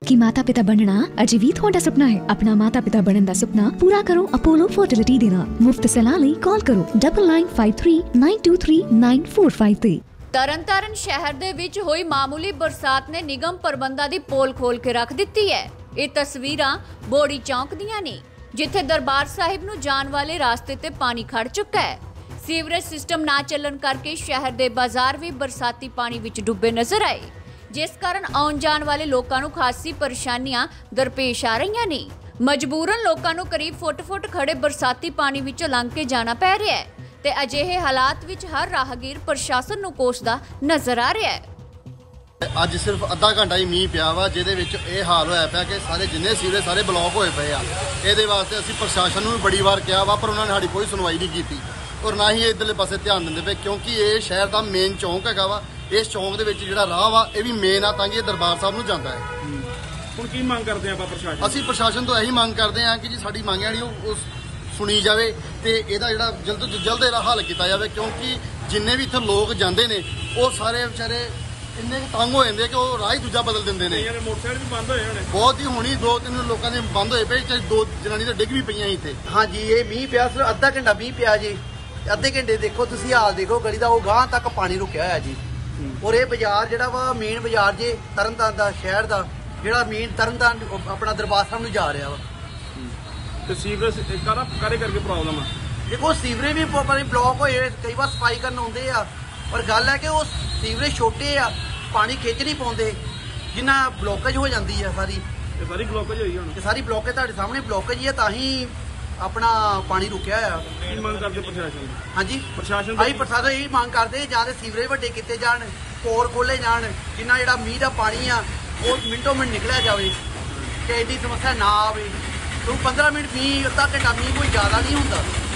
कि माता पिता बनना अजे भी तुहाडा सुपना है। अपना माता पिता बनने का सुपना पूरा करो अपोलो फर्टिलिटी दे नाल। मुफ्त सलाह लई कॉल करो 9953923945 ਤਰਨਤਾਰਨ शहर दे विच होई मामूली बरसात ने निगम प्रबंधां दी पोल खोल के रख दित्ती है। ये तस्वीरां बोड़ी चौक दियां ने, जिथे दरबार साहिब नूं जाण वाले रास्ते ते पानी खड़ चुका है। सीवरेज सिस्टम ना चलन करके शहर दे बाजार भी बरसाती पानी विच डुबे नजर आए, जिस कारण आउण जाण वाले लोकां नूं खासी परेशानियां दरपेश आ रहीआं ने। मजबूरन लोकां नूं करीब फुट खड़े बरसाती पानी विचों लंघ के जाना पै रिहा है ते अजिहे हालात विच हर राहगीर प्रशासन नूं कोसदा नजर आ रहा है। ਅੱਜ ਸਿਰਫ ਅੱਧਾ ਘੰਟਾ ਹੀ ਮੀਂਹ ਪਿਆ ਵਾ, ਜਿਹਦੇ ਵਿੱਚ ਇਹ ਹਾਲ ਹੋਇਆ ਪਿਆ ਕਿ ਸਾਰੇ ਜਿੰਨੇ ਸੀਵਰੇਜ ਸਾਰੇ ਬਲੌਕ ਹੋਏ ਪਏ ਆ। ਇਹਦੇ ਵਾਸਤੇ ਅਸੀਂ ਪ੍ਰਸ਼ਾਸਨ ਨੂੰ ਵੀ ਬੜੀ ਵਾਰ ਕਿਹਾ ਵਾ, ਪਰ ਉਹਨਾਂ ਨੇ ਸਾਡੀ ਕੋਈ ਸੁਣਵਾਈ ਨਹੀਂ ਕੀਤੀ ਔਰ ਨਾ ਹੀ ਇਧਰਲੇ ਪਾਸੇ ਧਿਆਨ ਦਿੰਦੇ ਪਏ, ਕਿਉਂਕਿ ਇਹ ਸ਼ਹਿਰ ਦਾ ਮੇਨ ਚੌਂਕ ਹੈਗਾ ਵਾ। ਇਸ ਚੌਂਕ ਦੇ ਵਿੱਚ ਜਿਹੜਾ ਰਾਹ ਵਾ ਇਹ ਵੀ ਮੇਨ ਆ, ਤਾਂ ਕਿ ਇਹ ਦਰਬਾਰ ਸਾਹਿਬ ਨੂੰ ਜਾਂਦਾ ਹੈ। ਹੁਣ ਕੀ ਮੰਗ ਕਰਦੇ ਆਪਾਂ ਪ੍ਰਸ਼ਾਸਨ? ਅਸੀਂ ਪ੍ਰਸ਼ਾਸਨ ਤੋਂ ਇਹੀ ਮੰਗ ਕਰਦੇ ਹਾਂ ਕਿ ਜੀ ਸਾਡੀ ਮੰਗ ਜਿਹੜੀ ਉਹ ਸੁਣੀ ਜਾਵੇ ਤੇ ਇਹਦਾ ਜਿਹੜਾ ਜਲਦ ਤੋਂ ਜਲਦ ਇਹਦਾ ਹੱਲ ਕੀਤਾ ਜਾਵੇ, ਕਿਉਂਕਿ ਜਿੰਨੇ ਵੀ ਇੱਥੇ ਲੋਕ ਜਾਂਦੇ ਨੇ ਉਹ ਸਾਰੇ ਵਿਚਾਰੇ ਇੰਨੇ ਤੰਗ ਹੋ ਜਾਂਦੇ ਕਿ ਉਹ ਰਾਹ ਹੀ ਦੂਜਾ ਬਦਲ ਦਿੰਦੇ ਨੇ। ਮੋਟਰਸਾਈਕਲ ਵੀ ਬੰਦ ਹੋਏ ਹੋਣੇ ਬਹੁਤ ਹੀ ਹੋਣੀ, 2-3 ਲੋਕਾਂ ਦੇ ਬੰਦ ਹੋਏ ਪਏ, ਚਾਹੇ 2 ਜਨਾਨੀ ਤਾਂ ਡਿੱਗ ਵੀ ਪਈਆਂ ਇੱਥੇ। ਹਾਂਜੀ, ਇਹ ਮੀਂਹ ਪਿਆ ਸਿਰਫ ਅੱਧਾ ਘੰਟਾ ਮੀਂਹ ਪਿਆ ਜੀ। ਅੱਧੇ ਘੰਟੇ ਦੇਖੋ ਤੁਸੀਂ ਹਾਲ ਦੇਖੋ ਗਲੀ ਦਾ, ਉਹ ਗਾਂਹ ਤੱਕ ਪਾਣੀ ਰੁਕਿਆ ਹੋਇਆ ਜੀ। ਔਰ ਇਹ ਬਾਜ਼ਾਰ ਜਿਹੜਾ ਵਾ ਮੇਨ ਬਾਜ਼ਾਰ ਜੇ ਤਰਨਤਾਰਨ ਦਾ ਸ਼ਹਿਰ ਦਾ, ਜਿਹੜਾ ਮੇਨ ਤਰਨਤਾਰਨ ਆਪਣਾ ਦਰਬਾਰ ਸਾਹਿਬ ਨੂੰ ਜਾ ਰਿਹਾ ਵਾ। ਤੇ ਸੀਵਰੇਜ ਕਾਹਦੇ ਕਰਕੇ ਪ੍ਰੋਬਲਮ ਆ? ਦੇਖੋ ਸੀਵਰੇਜ ਵੀ ਬਲੌਕ ਹੋਏ, ਕਈ ਵਾਰ ਸਫਾਈ ਕਰਨ ਆਉਂਦੇ ਆ, ਪਰ ਗੱਲ ਹੈ ਕਿ ਉਹ ਸੀਵਰੇਜ ਛੋਟੇ ਆ, ਪਾਣੀ ਖਿੱਚ ਨਹੀਂ ਪਾਉਂਦੇ, ਜਿੰਨਾ ਬਲੋਕੇਜ ਹੋ ਜਾਂਦੀ ਆ ਸਾਰੀ। ਇਹ ਸਾਰੀ ਬਲੋਕੇਜ ਹੋਈ ਹੁਣ? ਇਹ ਸਾਰੀ ਬਲੋਕੇਜ ਤੁਹਾਡੇ ਸਾਹਮਣੇ ਬਲੋਕੇਜ ਹੀ ਆ, ਤਾਂ ਹੀ ਆਪਣਾ ਪਾਣੀ ਰੁਕਿਆ ਆ। ਕੀ ਮੰਗ ਕਰਦੇ ਪ੍ਰਸ਼ਾਸਨ? ਹਾਂਜੀ, ਪ੍ਰਸ਼ਾਸਨ ਅਸੀਂ ਪ੍ਰਸ਼ਾਸਨ ਇਹੀ ਮੰਗ ਕਰਦੇ ਜਾਂ ਤੇ ਸੀਵਰੇਜ ਵੱਡੇ ਕੀਤੇ ਜਾਣ, ਪੋਰ ਖੋਲੇ ਜਾਣ, ਜਿੰਨਾ ਜਿਹੜਾ ਮੀਂਹ ਦਾ ਪਾਣੀ ਆ ਉਹ ਮਿੰਟੋ ਮਿੰਟ ਨਿਕਲਿਆ ਜਾਵੇ ਕਿ ਇੰਨੀ ਸਮੱਸਿਆ ਨਾ ਆਵੇ। ਕਿਉਂਕਿ 15 ਮਿੰਟ ਮੀਂਹ, ਅੱਧਾ ਘੰਟਾ ਮੀਂਹ ਕੋਈ ਜ਼ਿਆਦਾ ਨਹੀਂ ਹੁੰਦਾ।